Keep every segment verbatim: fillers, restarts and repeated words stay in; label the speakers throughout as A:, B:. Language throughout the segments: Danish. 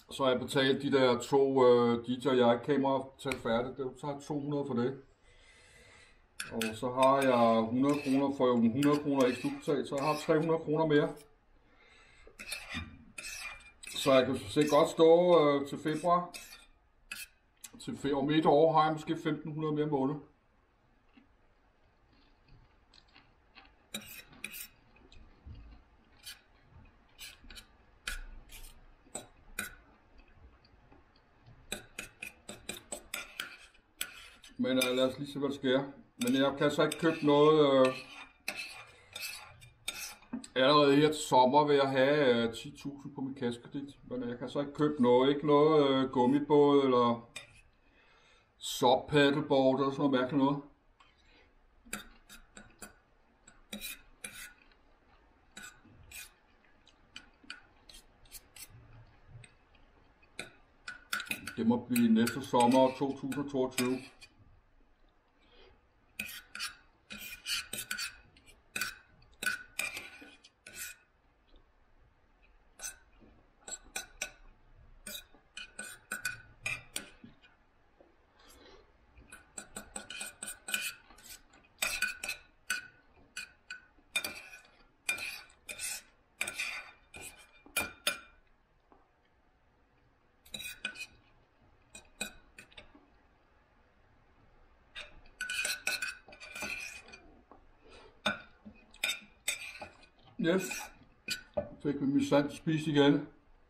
A: Så har jeg betalt de der to øh, D J I kameraer til færdigt. Det tager to hundrede for det. Og så har jeg hundrede kroner for hundrede kroner ekstra udbetalt, så jeg har tre hundrede kroner mere. Så jeg kan se godt stå øh, til februar. Til fe om et år har jeg måske femten hundrede mere måned. Men uh, lad os lige se, hvad der sker. Men jeg kan så ikke købe noget. Uh, allerede her til sommer vil jeg have uh, ti tusind på min kassekredit. Men jeg kan så ikke købe noget. Ikke noget uh, gummibåd eller sub paddleboard eller sådan noget mærkeligt noget. Det må blive næste sommer to tusind og toogtyve. Yes, fik vi min sand spist igen.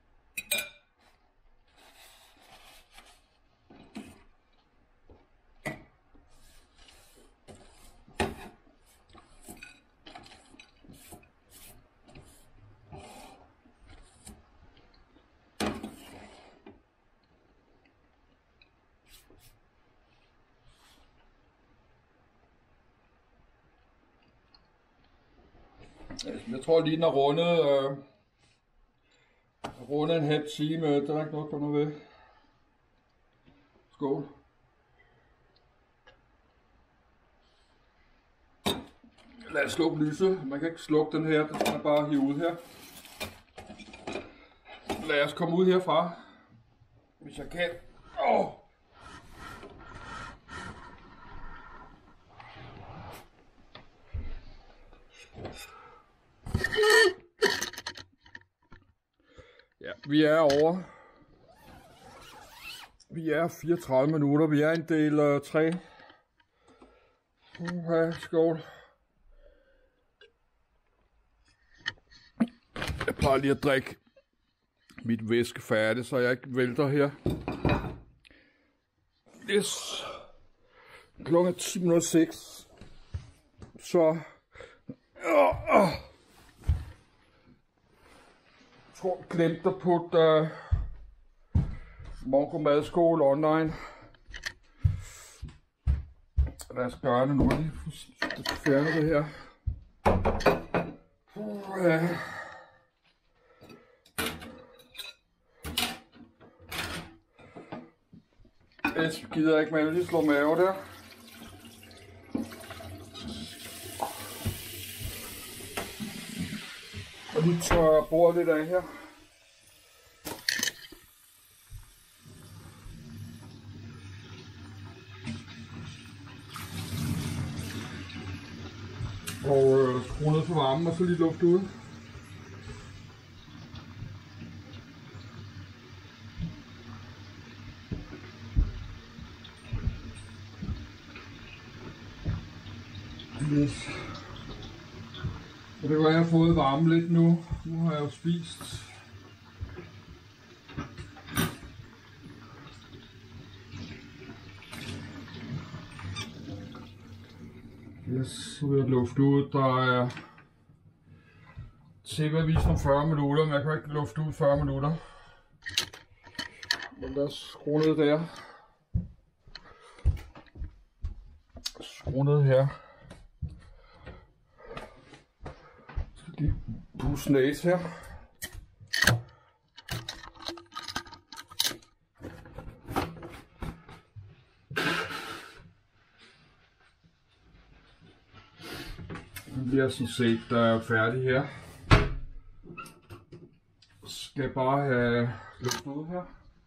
A: Jeg tror lige den er rundet, øh, rundet en halv time, det er ikke noget på noget ved. Skål. Lad os slukke lyset, man kan ikke slukke den her, det skal man bare hive ud her. Lad os komme ud herfra, hvis jeg kan. Åh! Ja, vi er over. Vi er fireogtredive minutter. Vi er en del uh, tre. Uha, skål. Jeg plejer lige at drikke mit væske færdigt, så jeg ikke vælter her. Yes. Klokken er ti minutter seks. Så... Uh, uh. Jeg tror, jeg glemte at putte uh, Mongo Madskole online. Lad os gøre det nu. Jeg skal fjerne det her. Uh, uh. Jeg gider ikke, men jeg lige slå mave der. Og lige tørre bordet lidt af her. Og øh, skrue ned for varmen og så lige luft ud. Yes. Og det var, jeg har fået varme lidt nu. Nu har jeg jo spist. Yes, så vil jeg lufte ud. Der er T V-avis om fyrre minutter, men jeg kan ikke lufte ud fyrre minutter. Men lad os skrue ned der. Skrue ned her. Lige pusse næse her. Nu bliver jeg sådan set uh, færdig her. skal bare have lukket ud her.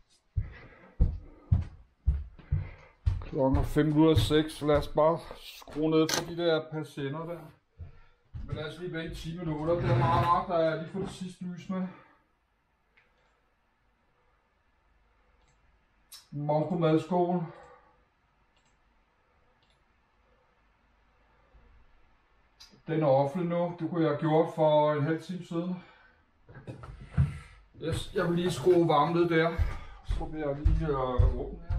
A: Klokken er fem minutter seks, så lad os bare skrue ned for de der patienter der. Men lad os lige vente ti minutter. Det er meget rart, der er lige for det sidste lys med. Monko madskål. Den er offentlig nu. Det kunne jeg have gjort for en halv time siden. Yes, jeg vil lige skrue varmen ned der. Så vil jeg lige uh, åbne her.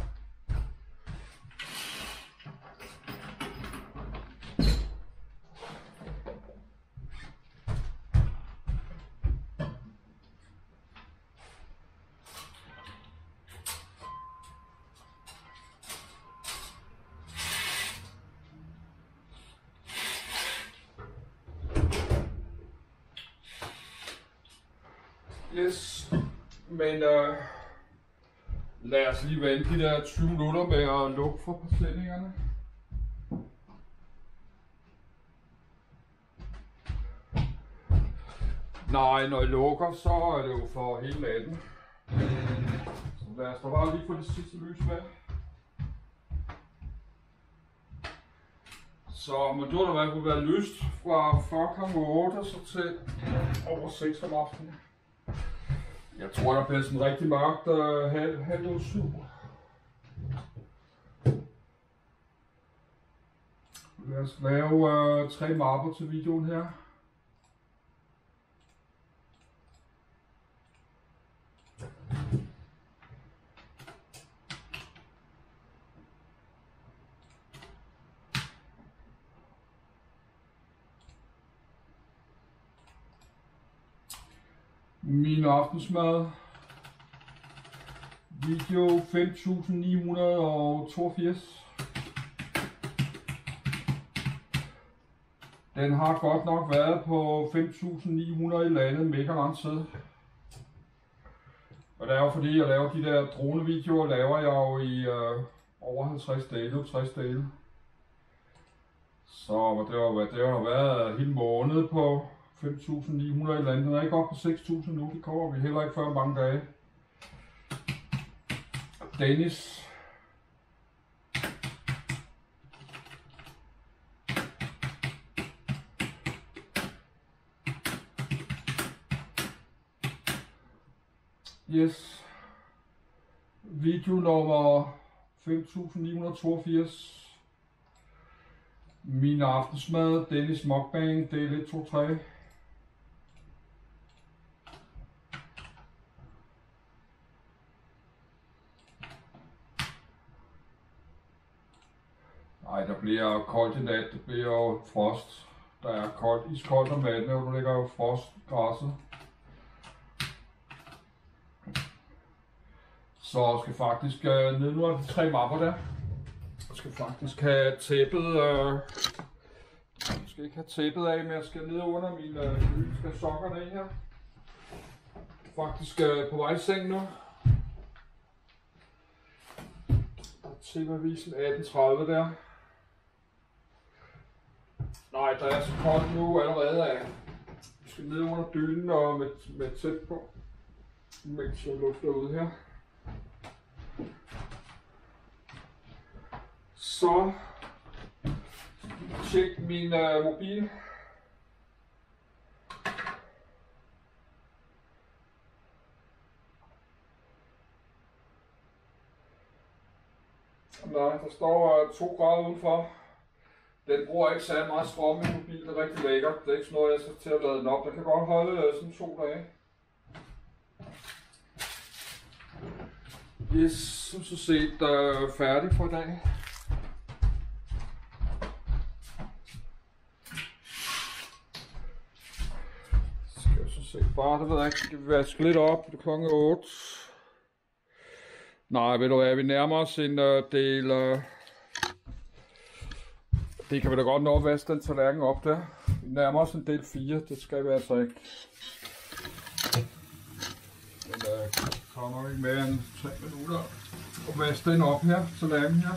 A: Yes, men øh, lad os lige vente de der tyve minutter med at lukke for præsendingerne. Nej, når I lukker, så er det jo for hele natten. Så lad os da bare lige få det sidste lys med. Så men du har da kunne være lyst fra før klokken otte så til over seks om aftenen. Jeg tror, der bliver sådan rigtig mørkt uh, halv, halv syv. Lad os lave uh, tre mapper til videoen her. Min aftensmad. Video fem tusind ni hundrede toogfirs. Den har godt nok været på fem tusind ni hundrede i landet mega lang tid. Og det er jo fordi jeg laver de der dronevideoer, laver jeg jo i øh, over halvtreds dage, tres dage. Så det har, det har været hele måned på fem tusind ni hundrede i landet. Den er ikke op på seks tusind nu, det kommer vi heller ikke før mange dage. Dennis. Yes. Video nummer fem tusind ni hundrede toogfirs. Min aftensmad, Dennis Mukbang, del et, to, tre. Nej, der bliver koldt i nat, det bliver jo frost. Der er koldt, iskoldt om natten, og der ligger jo frost i græsset. Så jeg skal faktisk, øh, ned nu er de tre mapper der. Jeg skal faktisk have tæppet, øh, jeg skal ikke have tæppet af, men jeg skal ned under min øh, jeg skal sokkerne af her. Faktisk øh, på vej i seng nu. T V-avisen atten tredive der. Nej, der er så koldt nu allerede af. Vi skal ned under dynen og med, med tæt på, mens jeg lufter ud her. Så tjek min uh, mobil. Nej, der står uh, to grader udenfor. Den bruger ikke særlig meget strøm i mobilen, det er rigtig lækkert. Det er ikke sådan noget, jeg skal til at lade den op. Den kan godt holde uh, sådan to dage. Yes, som så set uh, færdig for i dag. Skal jeg så se bare, det ved jeg ikke, skal vi vaske lidt op, det er klokken otte. Nej, ved du hvad, vi nærmer os en uh, del, uh, det kan vi da godt nå at vaske den tallerken op der. Vi nærmer os en del fire, det skal vi altså ikke. Men uh, kommer ikke mere end tre minutter og vaske den op her, tallerken her.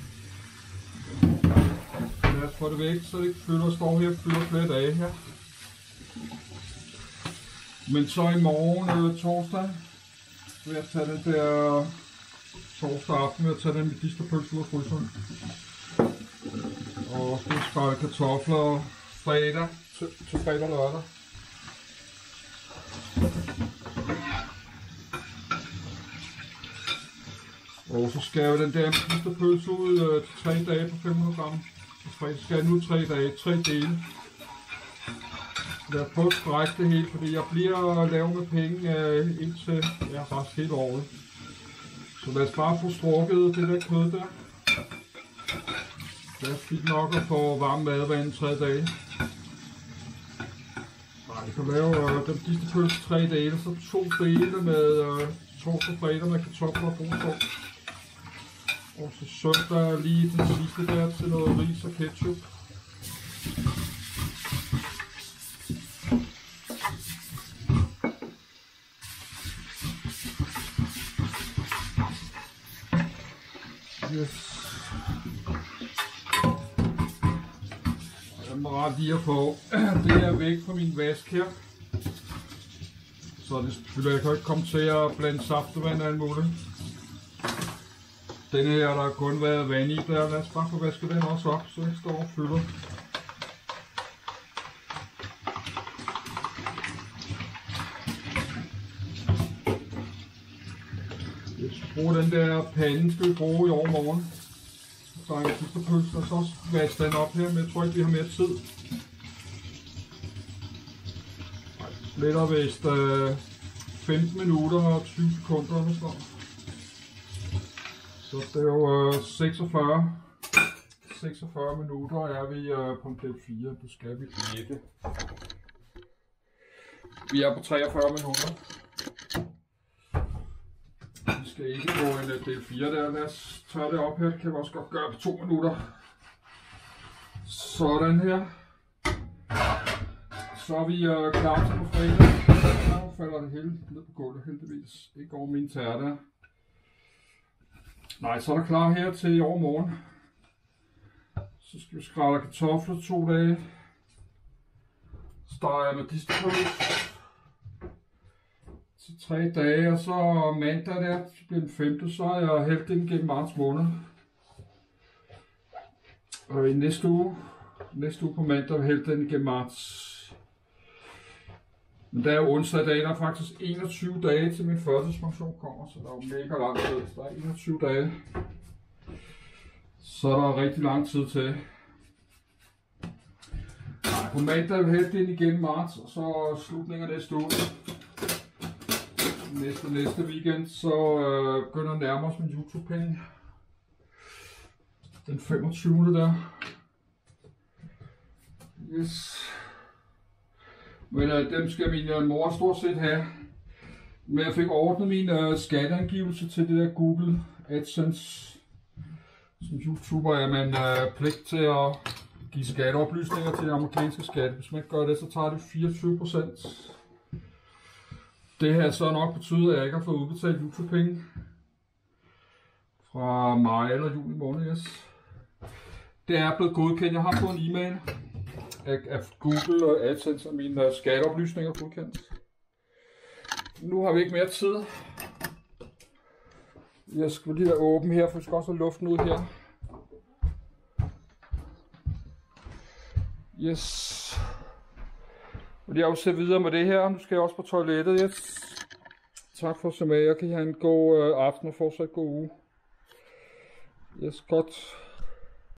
A: Lad os få det væk, så det ikke fylder, står her og fylder flere dage her. Men så i morgen øh, torsdag vil jeg tage den der torsdag aften, vil jeg tage den medisterpølse ud af fryseren. Og så skal jeg kartofler fredag til, til fredag og lørdag. Og så skal jeg den der medisterpølse ud øh, til tre dage på fem hundrede gram. Så skal jeg nu tre dage, tre dele. Jeg prøver at strække det helt, fordi jeg bliver lavet med penge øh, indtil ja, faktisk hele året. Så lad os bare få strukket det der kød der. Det er fint nok at få varm mad hver anden tre dage. Nej, vi kan lave øh, den sidste pølse tre dele, så to dele med øh, torsdag og fredag med kartofler og brunskov. Og så søndag lige den sidste der til noget ris og ketchup. Yes. Jeg må ret lige at få det her væk fra min vask her. Så det selvfølgelig jeg kan ikke komme til at blande saftevand og alt muligt. Den her der har kun været vand i der. Lad os bare få vasket den også op, så jeg står og fylder. Brug den der pande, skal vi bruge i overmorgen. Så er en sidste pølse, og så vaske den op her, men jeg tror ikke vi har mere tid. Lidt og vist øh, femten minutter og tyve sekunder eller sådan. Så det er jo øh, seksogfyrre. seksogfyrre minutter er vi øh, på en del fire, det skal vi ikke. Vi er på treogfyrre minutter. Vi skal ikke gå en del fire der. Lad os tørre det op her. Det kan vi også godt gøre på to minutter. Sådan her. Så er vi øh, klar til på fredag. Nu falder det hele ned på gulvet heldigvis. Ikke over mine tærter. Nej, så er der klar her til i overmorgen. Så skal vi skrælle kartofler to dage. Steger med medisterpølse til tre dage, og så mandag der, så bliver den femte, så har jeg hældt den gennem marts måned. Og i næste uge, næste uge på mandag, har jeg hældt den gennem marts. Men der er jo onsdag i dag, der er faktisk enogtyve dage til min førtidspension kommer, så der er jo mega lang tid. Så der er enogtyve dage. Så er der rigtig lang tid til. På mandag har jeg hældt den igennem marts, og så slutningen af næste uge. Næste, næste weekend, så øh, begynder jeg at nærme os min YouTube-penge. Den femogtyvende der. Yes. Men øh, dem skal min øh, mor stort set have. Men jeg fik ordnet min øh, skatteangivelse til det der Google AdSense. Som YouTuber er man øh, pligt til at give skatteoplysninger til de amerikanske skat. Hvis man ikke gør det, så tager det fireogtyve procent. Det her så nok betyder, at jeg ikke har fået udbetalt YouTube-penge fra maj eller juni måned. Yes. Det er blevet godkendt. Jeg har fået en e-mail af Google og AdSense, og mine skatteoplysninger godkendt. Nu har vi ikke mere tid. Jeg skal lige være åben her, for vi skal også have luften ud her. Yes. Og jeg vil se videre med det her. Nu skal jeg også på toilettet. Yes. Tak for at se med. Jeg kan have en god øh, aften og fortsat god uge. Yes, godt.